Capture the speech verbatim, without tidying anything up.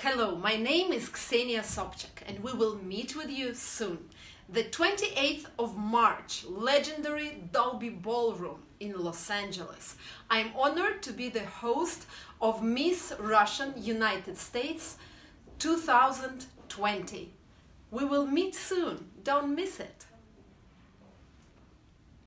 Hello, my name is Ksenia Sobchak and we will meet with you soon. The twenty-eighth of March, legendary Dolby Ballroom in Los Angeles. I'm honored to be the host of Miss Russian United States two thousand twenty. We will meet soon. Don't miss it.